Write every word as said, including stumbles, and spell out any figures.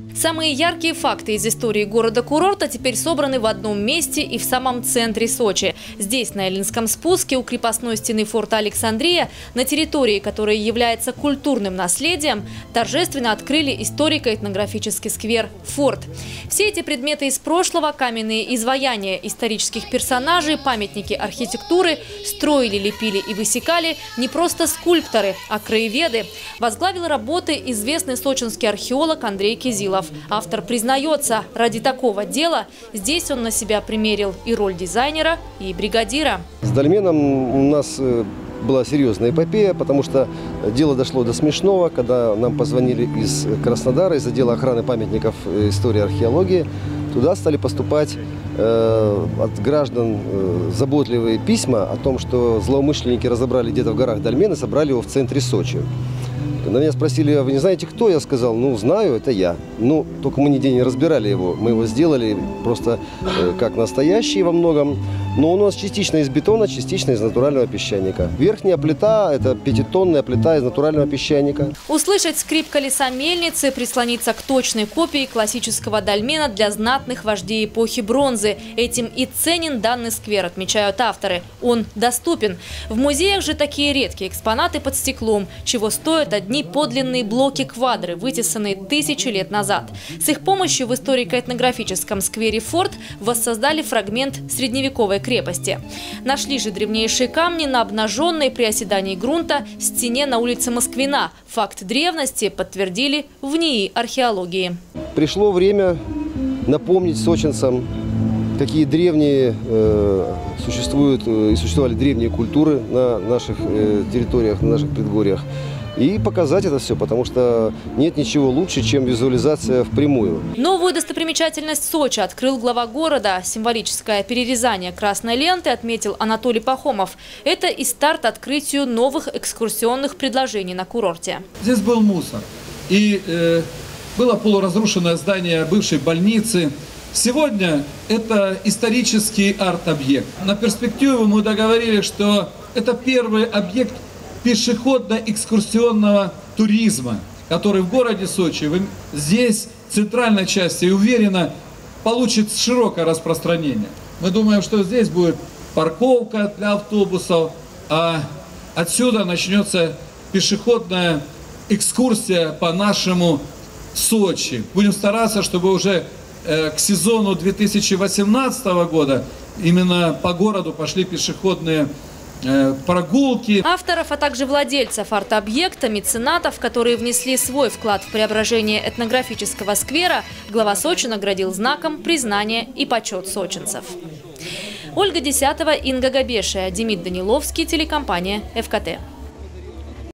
Самые яркие факты из истории города-курорта теперь собраны в одном месте и в самом центре Сочи. Здесь, на Эллинском спуске, у крепостной стены форта Александрия, на территории, которая является культурным наследием, торжественно открыли историко-этнографический сквер «Форт». Все эти предметы из прошлого, каменные изваяния исторических персонажей, памятники архитектуры строили, лепили и высекали не просто скульпторы, а краеведы. Возглавил работы известный сочинский археолог Андрей Кизилов. Автор признается, ради такого дела здесь он на себя примерил и роль дизайнера, и бригадира. С дольменом у нас была серьезная эпопея, потому что дело дошло до смешного, когда нам позвонили из Краснодара, из отдела охраны памятников истории и археологии. Туда стали поступать э, от граждан э, заботливые письма о том, что злоумышленники разобрали где-то в горах дольмен и собрали его в центре Сочи. Когда меня спросили, а вы не знаете, кто? Я сказал, ну, знаю, это я. Ну, только мы нигде не разбирали его. Мы его сделали просто э, как настоящий во многом. Но у нас частично из бетона, частично из натурального песчаника. Верхняя плита – это пятитонная плита из натурального песчаника. Услышать скрип колеса мельницы, прислониться к точной копии классического дольмена для знатных вождей эпохи бронзы. Этим и ценен данный сквер, отмечают авторы. Он доступен. В музеях же такие редкие экспонаты под стеклом, чего стоят одни подлинные блоки-квадры, вытесанные тысячи лет назад. С их помощью в историко-этнографическом сквере «Форт» воссоздали фрагмент средневековой крепости. Нашли же древнейшие камни на обнаженной при оседании грунта стене на улице Москвина. Факт древности подтвердили в НИИ археологии. Пришло время напомнить сочинцам, какие древние э, существуют и существовали древние культуры на наших э, территориях, на наших предгорьях. И показать это все, потому что нет ничего лучше, чем визуализация впрямую. Новую достопримечательность Сочи открыл глава города. Символическое перерезание красной ленты отметил Анатолий Пахомов. Это и старт открытию новых экскурсионных предложений на курорте. Здесь был мусор. И э, было полуразрушенное здание бывшей больницы. Сегодня это исторический арт-объект. На перспективу мы договорились, что это первый объект пешеходно-экскурсионного туризма, который в городе Сочи, здесь, в центральной части, и уверенно получит широкое распространение. Мы думаем, что здесь будет парковка для автобусов, а отсюда начнется пешеходная экскурсия по нашему Сочи. Будем стараться, чтобы уже э, к сезону две тысячи восемнадцатого года именно по городу пошли пешеходные прогулки. Авторов, а также владельцев арт-объекта, меценатов, которые внесли свой вклад в преображение этнографического сквера, глава Сочи наградил знаком признания и почет сочинцев. Ольга Десятова, Инга Габешия, Демид Даниловский, телекомпания эф ка тэ.